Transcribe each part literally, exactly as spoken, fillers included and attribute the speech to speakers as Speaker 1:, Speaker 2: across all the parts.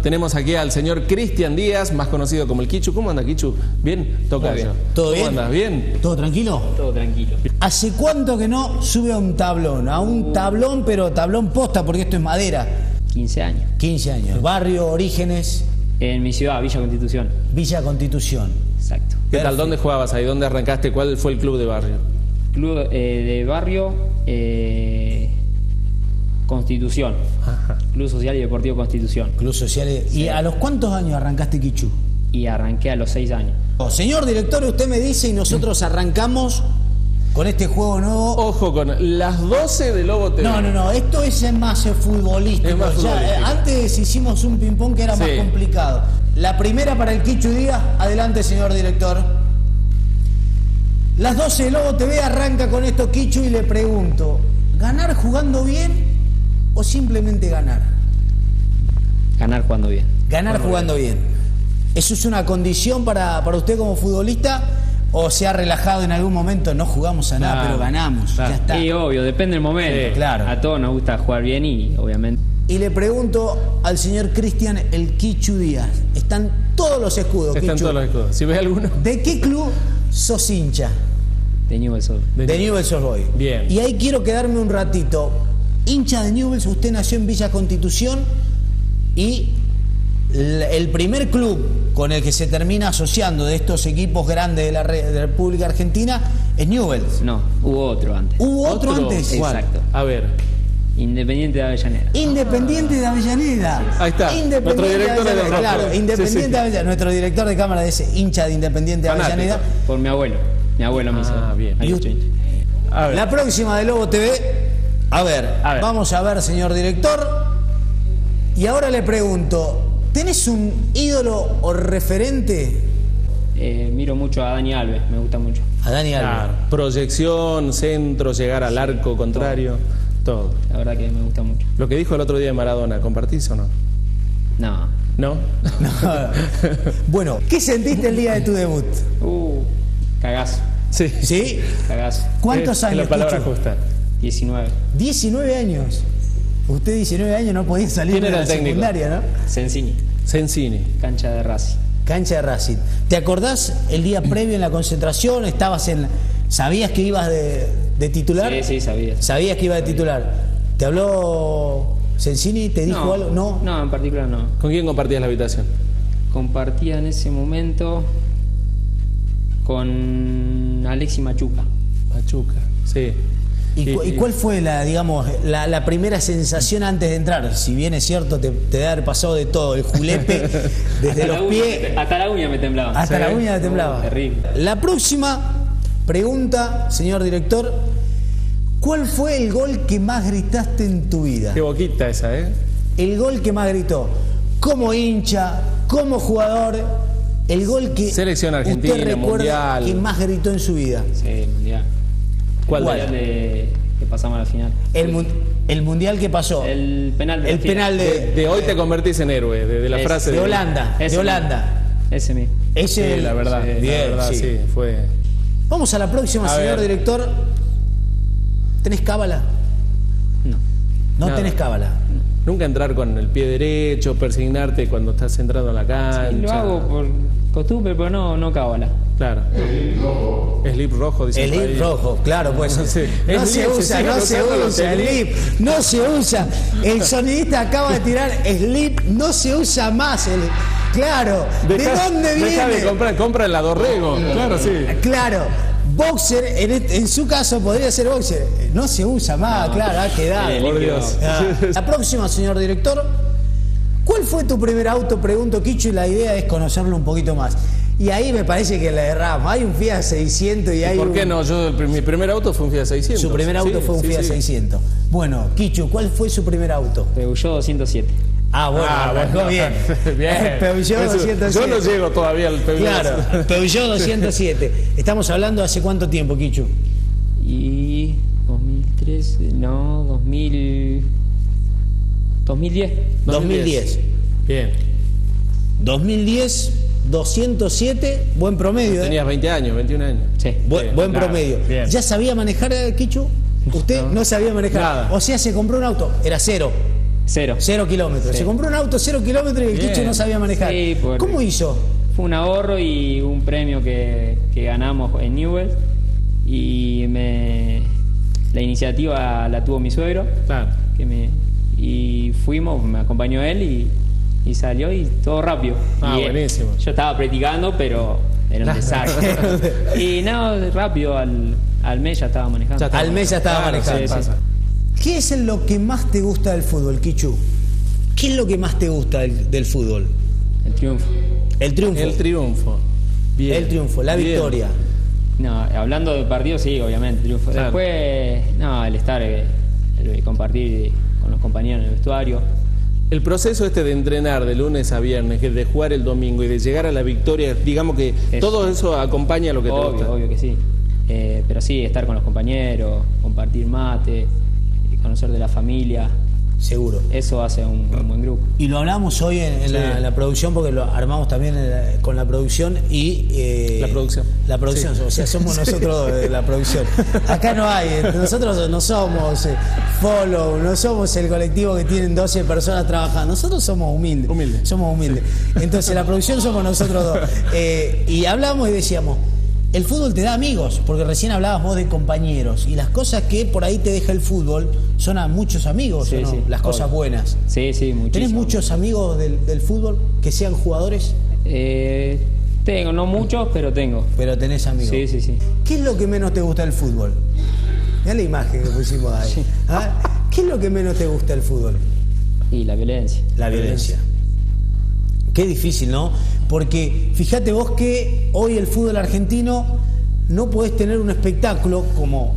Speaker 1: tenemos aquí al señor Cristian Díaz, más conocido como el Kichu. ¿Cómo anda, Kichu? ¿Bien? Toca
Speaker 2: Muy bien.
Speaker 1: ¿Cómo
Speaker 3: ¿Todo bien?
Speaker 1: andas? ¿Bien?
Speaker 3: ¿Todo tranquilo?
Speaker 2: Todo tranquilo.
Speaker 3: ¿Hace cuánto que no sube a un tablón? A un tablón, pero tablón posta, porque esto es madera.
Speaker 2: quince años.
Speaker 3: quince años. Barrio, orígenes,
Speaker 2: En mi ciudad, Villa Constitución.
Speaker 3: Villa Constitución.
Speaker 2: Exacto.
Speaker 1: ¿Qué tal? ¿Dónde jugabas ahí? ¿Dónde arrancaste? ¿Cuál fue el club de barrio?
Speaker 2: Club eh, de barrio eh, Constitución.
Speaker 1: Ajá.
Speaker 2: Club Social y Deportivo Constitución.
Speaker 3: Club Sociales. ¿Y
Speaker 2: Sí.
Speaker 3: a los cuántos años arrancaste, Kichu?
Speaker 2: Y arranqué a los seis años.
Speaker 3: Oh, señor director, usted me dice y nosotros arrancamos con este juego nuevo.
Speaker 1: Ojo con las doce de Lobo T V.
Speaker 3: No, no, no, esto es más futbolístico.
Speaker 1: Es más
Speaker 3: Ya,
Speaker 1: futbolístico.
Speaker 3: eh, antes hicimos un ping-pong que era más
Speaker 1: Sí.
Speaker 3: complicado. La primera para el Kichu Díaz. Adelante, señor director. Las doce de Lobo T V arranca con esto, Kichu, y le pregunto, ¿ganar jugando bien o simplemente ganar?
Speaker 2: Ganar jugando bien.
Speaker 3: Ganar jugando bien. ¿Eso es una condición para, para usted como futbolista? ¿O se ha relajado en algún momento? No jugamos a nada,
Speaker 1: Claro,
Speaker 3: pero ganamos.
Speaker 1: claro.
Speaker 3: Ya está.
Speaker 2: Y obvio, depende del momento.
Speaker 1: Sí,
Speaker 3: claro.
Speaker 2: A todos nos gusta jugar bien y obviamente.
Speaker 3: Y le pregunto al señor Cristian el Kichu Díaz. Están todos los escudos,
Speaker 1: Están
Speaker 3: Kichu.
Speaker 1: todos los escudos. Si ves alguno.
Speaker 3: ¿De qué club sos hincha?
Speaker 2: De Newell's Old.
Speaker 1: De-
Speaker 3: De Newell's Old Boys.
Speaker 1: Bien.
Speaker 3: Y ahí quiero quedarme un ratito. Hincha de Newell's, usted nació en Villa Constitución y l- el primer club con el que se termina asociando de estos equipos grandes de la, re- de la República Argentina es Newell's.
Speaker 2: No, hubo otro antes.
Speaker 3: ¿Hubo otro, antes?
Speaker 1: ¿Cuál?
Speaker 2: Exacto.
Speaker 1: A ver.
Speaker 2: Independiente de Avellaneda.
Speaker 3: Independiente de Avellaneda.
Speaker 1: Ahí está.
Speaker 3: Independiente
Speaker 1: Nuestro director
Speaker 3: de
Speaker 1: es de
Speaker 3: Avellaneda.
Speaker 1: Rojo.
Speaker 3: Claro,
Speaker 1: Sí,
Speaker 3: Independiente
Speaker 1: sí.
Speaker 3: de Avellaneda. Nuestro director de cámara es hincha de Independiente de
Speaker 1: Fanático.
Speaker 3: Avellaneda.
Speaker 2: Por mi abuelo. Mi abuelo me hizo.
Speaker 1: Ah, bien.
Speaker 2: ahí
Speaker 3: Y
Speaker 2: estoy.
Speaker 1: A ver.
Speaker 3: La próxima de Lobo T V. A ver,
Speaker 1: A ver.
Speaker 3: vamos a ver, señor director. Y ahora le pregunto, ¿tenés un ídolo o referente?
Speaker 2: Eh, miro mucho a Dani Alves, me gusta mucho.
Speaker 3: A Dani Alves.
Speaker 1: Claro. Proyección, centro, llegar al arco contrario. Todo.
Speaker 2: La verdad que me gusta mucho.
Speaker 1: Lo que dijo el otro día de Maradona, ¿compartís o no?
Speaker 2: No.
Speaker 1: ¿No?
Speaker 3: Bueno, ¿qué sentiste el día de tu debut?
Speaker 2: Uh, cagazo.
Speaker 1: Sí.
Speaker 3: ¿Sí?
Speaker 2: Cagazo.
Speaker 3: ¿Cuántos
Speaker 1: Es
Speaker 3: años,
Speaker 1: la palabra
Speaker 3: Kichu?
Speaker 1: justa.
Speaker 2: diecinueve.
Speaker 3: diecinueve años. Usted diecinueve años no podía salir
Speaker 1: ¿Quién
Speaker 3: de
Speaker 1: era
Speaker 3: la
Speaker 1: el técnico?
Speaker 3: secundaria, ¿no?
Speaker 2: Sensini.
Speaker 1: Sensini.
Speaker 2: Cancha de Racing.
Speaker 3: Cancha de Racing. ¿Te acordás el día previo en la concentración? ¿Estabas en... ¿Sabías que ibas de, de titular?
Speaker 2: Sí, sí, sabía.
Speaker 3: ¿Sabías que iba de titular? ¿Te habló Sensini? ¿Te dijo
Speaker 2: no,
Speaker 3: algo? No.
Speaker 2: No, en particular no.
Speaker 1: ¿Con quién compartías la habitación?
Speaker 2: Compartía en ese momento con Alexi Machuca.
Speaker 1: Pachuca. Sí.
Speaker 3: ¿Y, cu- y cuál fue la, digamos, la, la primera sensación antes de entrar? Si bien es cierto, te, te debe haber pasado de todo, el julepe, desde
Speaker 2: Hasta
Speaker 3: los
Speaker 2: la uña
Speaker 3: pies
Speaker 2: me te- hasta la uña me temblaba.
Speaker 3: hasta
Speaker 1: Sí.
Speaker 3: la uña te temblaba.
Speaker 2: No, terrible.
Speaker 3: La próxima pregunta, señor director, ¿cuál fue el gol que más gritaste en tu vida?
Speaker 1: Qué boquita esa, ¿eh?
Speaker 3: El gol que más gritó, como hincha, como jugador, el gol que
Speaker 1: Selección argentina,
Speaker 3: usted recuerda
Speaker 1: mundial.
Speaker 3: que más gritó en su vida.
Speaker 2: Sí, mundial.
Speaker 1: ¿Cuál?
Speaker 3: ¿Cuál?
Speaker 2: Mundial de, que pasamos a la final.
Speaker 3: El, mun- el mundial que pasó, el,
Speaker 2: El penal de la final.
Speaker 3: penal de,
Speaker 1: De, de hoy te convertís en héroe, de, de la
Speaker 2: Es-
Speaker 1: frase
Speaker 3: de Holanda,
Speaker 2: Ese
Speaker 3: de Holanda.
Speaker 2: Ese mismo.
Speaker 3: Ese
Speaker 1: Sí, la verdad,
Speaker 3: sí,
Speaker 1: la
Speaker 3: bien,
Speaker 1: verdad,
Speaker 3: sí.
Speaker 1: sí, fue.
Speaker 3: Vamos a la próxima,
Speaker 1: A
Speaker 3: señor
Speaker 1: ver.
Speaker 3: director. ¿Tenés cábala?
Speaker 2: No.
Speaker 3: No
Speaker 1: Nada.
Speaker 3: tenés cábala.
Speaker 1: Nunca entrar con el pie derecho, persignarte cuando estás entrando a la cancha.
Speaker 2: Lo hago por costumbre, pero no, no cábala.
Speaker 1: Claro. Slip rojo, dice
Speaker 3: El
Speaker 1: por ahí.
Speaker 3: lip rojo, claro, pues.
Speaker 1: Sí.
Speaker 3: No
Speaker 1: El
Speaker 3: se
Speaker 1: lip,
Speaker 3: usa,
Speaker 1: sí,
Speaker 3: no
Speaker 1: no
Speaker 3: se
Speaker 1: se usa los
Speaker 3: usa el
Speaker 1: slip.
Speaker 3: lip, no se usa. El sonidista acaba de tirar slip, no se usa más el. Claro, ¿de
Speaker 1: Dejá-
Speaker 3: dónde viene?
Speaker 1: Dejá de comprar, compra en la Dorrego. Claro, sí.
Speaker 3: Claro, boxer, en, este- en su caso podría ser boxer. No se usa más, claro, ha quedado.
Speaker 2: Eh,
Speaker 1: Por Dios.
Speaker 3: Ah. La próxima, señor director. ¿Cuál fue tu primer auto? Pregunto, Kichu, y la idea es conocerlo un poquito más. Y ahí me parece que le erramos. Hay un Fiat seiscientos y hay
Speaker 1: ¿Por
Speaker 3: un...
Speaker 1: qué no? Yo, el prim- mi primer auto fue un Fiat seiscientos.
Speaker 3: Su primer auto
Speaker 1: Sí,
Speaker 3: fue un
Speaker 1: sí,
Speaker 3: Fiat
Speaker 1: sí.
Speaker 3: seiscientos. Bueno, Kichu, ¿cuál fue su primer auto?
Speaker 2: Peugeot doscientos siete.
Speaker 3: Ah, bueno,
Speaker 1: Ah,
Speaker 3: arrancó
Speaker 1: bueno.
Speaker 3: bien.
Speaker 1: Bien.
Speaker 3: Peugeot
Speaker 1: Eso-
Speaker 3: doscientos
Speaker 1: Yo
Speaker 3: siete.
Speaker 1: no llego todavía al Peugeot.
Speaker 3: Claro, Peugeot doscientos siete. Estamos hablando hace cuánto tiempo, Kichu.
Speaker 2: Y dos mil trece, no, dos mil, dos mil diez.
Speaker 3: dos mil diez.
Speaker 1: Bien.
Speaker 3: dos mil diez, doscientos siete, buen promedio, ¿eh?
Speaker 1: Tenías veinte años, veintiún años.
Speaker 2: Sí.
Speaker 3: Buen,
Speaker 1: Bien,
Speaker 3: buen
Speaker 1: claro,
Speaker 3: promedio.
Speaker 1: bien.
Speaker 3: ¿Ya sabía manejar, eh, Kichu? ¿Usted no,
Speaker 1: No.
Speaker 3: sabía manejar?
Speaker 1: Nada.
Speaker 3: O sea, se compró un auto, era cero.
Speaker 2: Cero.
Speaker 3: Cero kilómetros.
Speaker 2: Sí.
Speaker 3: Se compró un auto cero kilómetros y el
Speaker 1: Bien.
Speaker 3: Kichu no sabía manejar.
Speaker 2: Sí, porque-
Speaker 3: ¿Cómo hizo?
Speaker 2: Fue un ahorro y un premio que, que ganamos en Newell. Y me, la iniciativa la tuvo mi suegro.
Speaker 1: Claro.
Speaker 2: Que me, y fuimos, me acompañó él y, y salió y todo rápido.
Speaker 1: Ah,
Speaker 2: Y, eh,
Speaker 1: buenísimo.
Speaker 2: Yo estaba practicando, pero era un desastre. Y no, rápido, al, al mes ya estaba manejando.
Speaker 1: Ya está.
Speaker 3: Al mes ya estaba
Speaker 1: Claro,
Speaker 3: manejando.
Speaker 1: sí, sí, sí.
Speaker 3: ¿Qué es lo que más te gusta del fútbol, Kichu? ¿Qué es lo que más te gusta del, del fútbol?
Speaker 2: El triunfo.
Speaker 3: El triunfo.
Speaker 1: El triunfo. Bien.
Speaker 3: El triunfo, la
Speaker 1: Bien.
Speaker 3: victoria.
Speaker 2: No, hablando de partido, sí, obviamente, triunfo.
Speaker 1: Claro.
Speaker 2: Después, no, el estar, eh, el compartir con los compañeros en el vestuario.
Speaker 1: El proceso este de entrenar de lunes a viernes, que de jugar el domingo y de llegar a la victoria, digamos que
Speaker 2: Es-
Speaker 1: todo eso acompaña a lo que te
Speaker 2: Obvio,
Speaker 1: gusta.
Speaker 2: obvio que sí. Eh, pero sí, estar con los compañeros, compartir mate, y conocer de la familia,
Speaker 3: Seguro.
Speaker 2: eso hace un, un buen grupo.
Speaker 3: Y lo hablamos hoy en, en
Speaker 1: Sí.
Speaker 3: la, en la producción, porque lo armamos también en la- con la producción y... eh,
Speaker 1: La producción.
Speaker 3: La producción,
Speaker 1: Sí.
Speaker 3: o sea, somos nosotros dos de la producción. Acá no hay, eh, nosotros no somos eh, follow, no somos el colectivo que tienen doce personas trabajando, nosotros somos humildes.
Speaker 1: Humildes.
Speaker 3: Somos humildes. Entonces la producción somos nosotros dos. Eh, y hablamos y decíamos, el fútbol te da amigos, porque recién hablabas vos de compañeros, y las cosas que por ahí te deja el fútbol son a muchos amigos,
Speaker 2: Sí,
Speaker 3: ¿o no?
Speaker 2: sí,
Speaker 3: Las cosas
Speaker 2: obvio.
Speaker 3: buenas.
Speaker 2: Sí, sí, muchísimo.
Speaker 3: ¿Tenés muchos amigos del, del fútbol que sean jugadores?
Speaker 2: Eh, tengo, no muchos, pero tengo.
Speaker 3: Pero tenés amigos.
Speaker 2: Sí, sí, sí.
Speaker 3: ¿Qué es lo que menos te gusta del fútbol? Mirá la imagen que pusimos ahí.
Speaker 2: Sí.
Speaker 3: ¿Ah? ¿Qué es lo que menos te gusta del fútbol?
Speaker 2: Y la violencia.
Speaker 3: La violencia. Qué difícil, ¿no? Porque fíjate vos que hoy el fútbol argentino no podés tener un espectáculo como,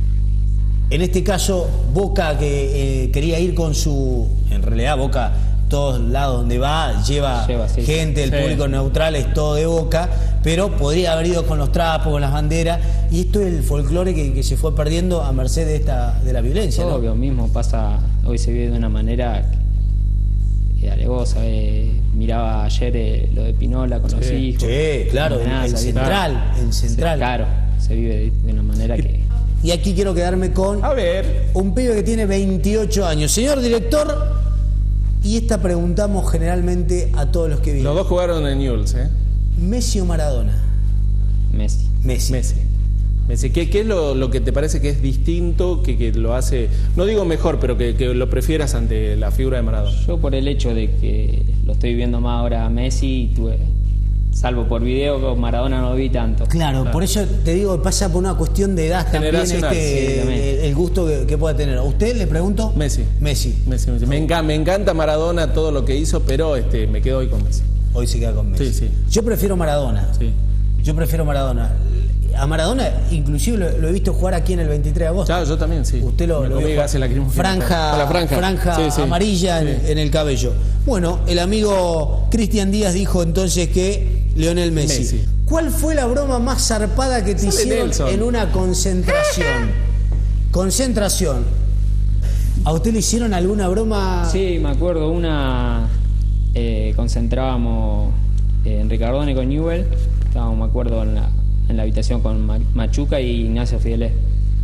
Speaker 3: en este caso, Boca, que eh, quería ir con su... En realidad, Boca, todos lados donde va, lleva,
Speaker 2: Lleva, sí.
Speaker 3: gente, el
Speaker 1: Sí.
Speaker 3: público neutral es todo de Boca, pero podría haber ido con los trapos, con las banderas, y esto es el folclore que, que se fue perdiendo a merced de, esta, de la violencia, ¿no?
Speaker 2: Obvio, mismo pasa, hoy se vive de una manera que alegosa. Eh, miraba ayer eh, lo de Pinola con los
Speaker 1: Sí.
Speaker 2: hijos.
Speaker 3: Sí, claro, en,
Speaker 2: amenaza,
Speaker 3: en
Speaker 2: ¿viste?
Speaker 3: Central, en Central.
Speaker 2: Se- claro, se vive de, de una manera que...
Speaker 3: Y aquí quiero quedarme con
Speaker 1: A ver.
Speaker 3: un pibe que tiene veintiocho años. Señor director, y esta preguntamos generalmente a todos los que
Speaker 1: Los
Speaker 3: vienen.
Speaker 1: dos jugaron en Newell's, ¿eh?
Speaker 3: ¿Messi o Maradona?
Speaker 2: Messi.
Speaker 3: Messi.
Speaker 1: Messi. Messi. ¿Qué, qué es lo, lo que te parece que es distinto, que, que lo hace, no digo mejor, pero que, que lo prefieras ante la figura de Maradona?
Speaker 2: Yo por el hecho de que lo estoy viendo más ahora a Messi, tuve, salvo por video, con Maradona no lo vi tanto.
Speaker 3: Claro,
Speaker 1: Claro.
Speaker 3: por eso te digo, pasa por una cuestión de edad también
Speaker 1: Generacional,
Speaker 3: este,
Speaker 2: sí, también.
Speaker 3: el, el gusto que, que pueda tener. ¿A usted le pregunto?
Speaker 1: Messi.
Speaker 3: Messi.
Speaker 1: Messi, Messi. Me, encanta, me encanta Maradona, todo lo que hizo, pero este, me quedo hoy con Messi.
Speaker 3: Hoy se queda con Messi.
Speaker 1: Sí, sí.
Speaker 3: Yo prefiero Maradona.
Speaker 1: Sí.
Speaker 3: Yo prefiero Maradona. A Maradona, inclusive lo, lo he visto jugar aquí en el veintitrés de agosto.
Speaker 1: Claro, yo también, sí.
Speaker 3: Usted lo,
Speaker 1: Me
Speaker 3: lo
Speaker 1: comí
Speaker 3: vio
Speaker 1: gases lacrimógenos.
Speaker 3: franja,
Speaker 1: Con la franja,
Speaker 3: franja
Speaker 1: Sí, sí.
Speaker 3: amarilla en,
Speaker 1: Sí.
Speaker 3: en el cabello. Bueno, el amigo Cristian Díaz dijo entonces que Lionel Messi.
Speaker 1: Messi.
Speaker 3: ¿Cuál fue la broma más zarpada que te
Speaker 1: Sale
Speaker 3: hicieron
Speaker 1: Nelson.
Speaker 3: en una concentración? Concentración. ¿A usted le hicieron alguna broma?
Speaker 2: Sí, me acuerdo, una eh, concentrábamos eh, en Ricardone con Newell, estábamos, me acuerdo, en la, en la habitación con Ma- Machuca y Ignacio Fidelé.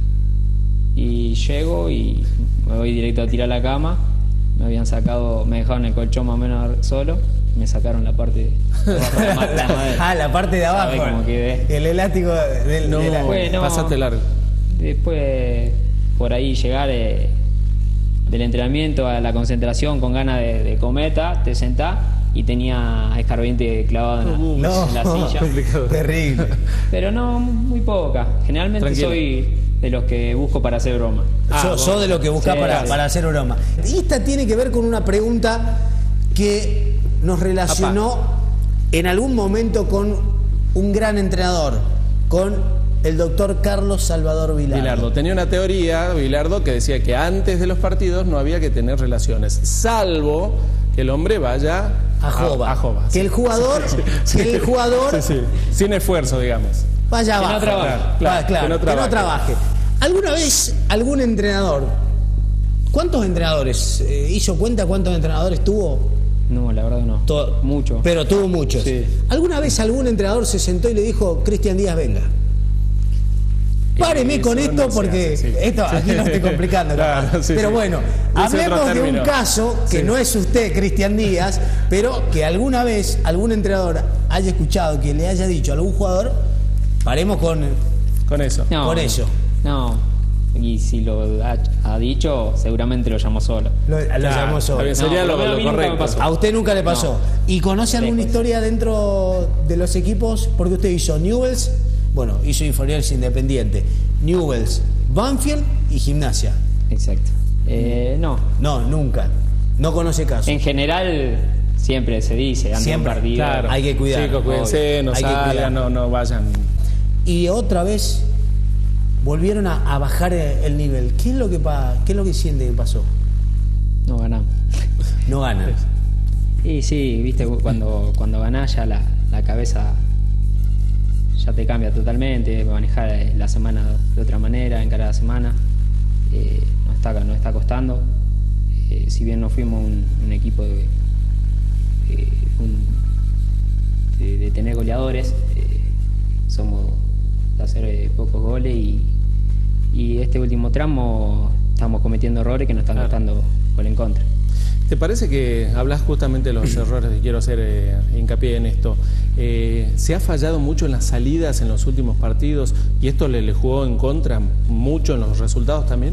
Speaker 2: Y llego y me voy directo a tirar la cama, me habían sacado, me dejaron el colchón más o menos solo, me sacaron la parte de abajo de la ma- la madera.
Speaker 3: Ah, la parte de abajo.
Speaker 2: ¿Sabe cómo quedé?
Speaker 3: El elástico del,
Speaker 1: No,
Speaker 3: de la-
Speaker 2: Después, no.
Speaker 1: pasaste largo.
Speaker 2: Después, por ahí llegar eh, del entrenamiento a la concentración con ganas de, de cometa, te sentás y tenía escarbiente clavado en la,
Speaker 3: No,
Speaker 2: en la silla.
Speaker 1: complicado.
Speaker 3: terrible.
Speaker 2: Pero no, muy poca. Generalmente
Speaker 1: Tranquilo.
Speaker 2: soy de los que busco para hacer broma.
Speaker 1: Ah,
Speaker 3: Sos
Speaker 1: vos-
Speaker 3: sos de lo que buscás
Speaker 2: Sí,
Speaker 3: para,
Speaker 2: sí.
Speaker 3: para hacer broma. Y esta tiene que ver con una pregunta que nos relacionó en algún momento con un gran entrenador, con el doctor Carlos Salvador Vilardo.
Speaker 1: Bilardo. Tenía una teoría, Bilardo, que decía que antes de los partidos no había que tener relaciones, salvo que el hombre vaya
Speaker 3: A Jova.
Speaker 1: A, Jova,
Speaker 3: que
Speaker 1: sí.
Speaker 3: el jugador,
Speaker 1: Sí,
Speaker 3: que el jugador
Speaker 1: sí, sí. Sin esfuerzo, digamos.
Speaker 3: vaya
Speaker 2: Que no
Speaker 3: abajo.
Speaker 2: trabaje.
Speaker 3: Ah,
Speaker 1: Claro,
Speaker 3: claro,
Speaker 1: que no
Speaker 3: que no
Speaker 1: trabaje.
Speaker 3: trabaje. ¿Alguna vez algún entrenador, cuántos entrenadores, eh, hizo cuenta cuántos entrenadores tuvo?
Speaker 2: No, la verdad no.
Speaker 3: To-
Speaker 2: Mucho.
Speaker 3: Pero tuvo muchos.
Speaker 2: Sí.
Speaker 3: ¿Alguna vez algún entrenador se sentó y le dijo, Cristian Díaz, venga? Páreme
Speaker 1: Eso
Speaker 3: con esto
Speaker 1: no se
Speaker 3: porque
Speaker 1: hace, sí.
Speaker 3: esto aquí no estoy complicando.
Speaker 1: Claro, sí,
Speaker 3: pero
Speaker 1: sí.
Speaker 3: bueno,
Speaker 1: Dice otro
Speaker 3: hablemos de un
Speaker 1: término.
Speaker 3: caso que
Speaker 1: Sí.
Speaker 3: no es usted, Cristian Díaz, pero que alguna vez algún entrenador haya escuchado que le haya dicho a algún jugador, paremos con,
Speaker 1: Con eso.
Speaker 2: No,
Speaker 3: con eso.
Speaker 2: No, y si lo ha, ha dicho, seguramente lo llamó solo.
Speaker 3: Lo, lo
Speaker 1: Claro,
Speaker 3: llamó solo.
Speaker 1: está bien, sería
Speaker 2: No,
Speaker 1: lo,
Speaker 2: por lo menos
Speaker 1: lo
Speaker 2: a mí nunca me
Speaker 1: correcto.
Speaker 2: pasó.
Speaker 3: A usted nunca le pasó.
Speaker 2: No.
Speaker 3: ¿Y conoce alguna
Speaker 2: Lejos.
Speaker 3: historia dentro de los equipos? Porque usted hizo Newell's, bueno, hizo Inferiores Independiente, Newell's, Banfield y Gimnasia.
Speaker 2: Exacto. Eh, no,
Speaker 3: No, nunca. No conoce caso.
Speaker 2: en general siempre se dice antes
Speaker 3: Siempre,
Speaker 2: de un partido.
Speaker 1: Claro.
Speaker 3: Hay que cuidar.
Speaker 1: Chicos, cuídense, no
Speaker 3: Hay que cuidar.
Speaker 1: salgan, no, no vayan.
Speaker 3: Y otra vez volvieron a, a bajar el nivel. ¿Qué es lo que pa- qué es lo que siente que pasó?
Speaker 2: No ganamos.
Speaker 3: No ganan.
Speaker 2: Y sí, viste, cuando, cuando ganás ya la, la cabeza ya te cambia totalmente, manejar la semana de otra manera, en cada semana, eh, nos, está, nos está costando. Eh, si bien no fuimos un, un equipo de, eh, un- de, de tener goleadores, eh, somos de hacer eh, pocos goles y, y este último tramo estamos cometiendo errores que nos están
Speaker 1: Claro.
Speaker 2: costando gol en contra.
Speaker 1: ¿Te parece que hablas justamente de los errores y quiero hacer eh, hincapié en esto? Eh, ¿Se ha fallado mucho en las salidas en los últimos partidos y esto le, le jugó en contra mucho en los resultados también?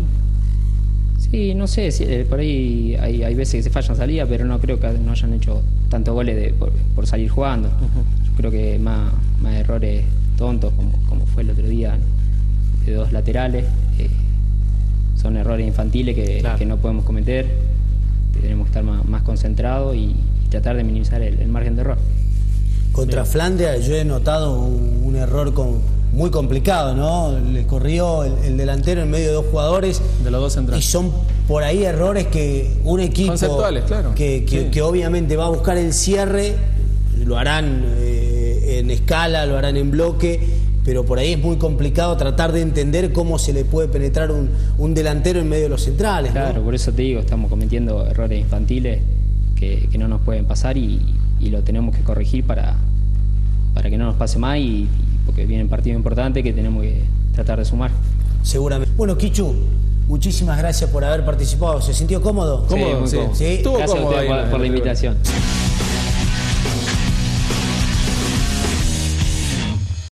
Speaker 2: Sí, no sé, si, eh, por ahí hay, hay veces que se fallan salidas, pero no creo que no hayan hecho tantos goles de, por, por salir jugando. Yo creo que más, más errores tontos, como, como fue el otro día, de dos laterales, eh, son errores infantiles que,
Speaker 1: Claro.
Speaker 2: que no podemos cometer. Tenemos que estar más, más concentrados y, y tratar de minimizar el, el margen de error.
Speaker 3: Contra Flandria yo he notado un, un error con, muy complicado, ¿no? Le corrió el, el delantero en medio de dos jugadores.
Speaker 1: De los dos
Speaker 3: Y
Speaker 1: centrales.
Speaker 3: son por ahí errores que un equipo
Speaker 1: Conceptuales, claro.
Speaker 3: que, que-
Speaker 1: Sí.
Speaker 3: que obviamente va a buscar el cierre, lo harán eh, en escala, lo harán en bloque, pero por ahí es muy complicado tratar de entender cómo se le puede penetrar un, un delantero en medio de los centrales, ¿no?
Speaker 2: Claro, por eso te digo, estamos cometiendo errores infantiles que, que no nos pueden pasar y, y lo tenemos que corregir para, para que no nos pase más y, y porque vienen partidos importantes que tenemos que tratar de sumar.
Speaker 3: Seguramente. Bueno, Kichu, muchísimas gracias por haber participado. ¿Se sintió cómodo?
Speaker 1: Cómodo,
Speaker 2: muy
Speaker 1: sí.
Speaker 2: cómodo.
Speaker 3: Sí.
Speaker 1: Estuvo
Speaker 2: Gracias a
Speaker 1: cómodo
Speaker 2: ustedes
Speaker 1: ahí
Speaker 2: por,
Speaker 1: en
Speaker 2: por la
Speaker 1: el-
Speaker 2: invitación.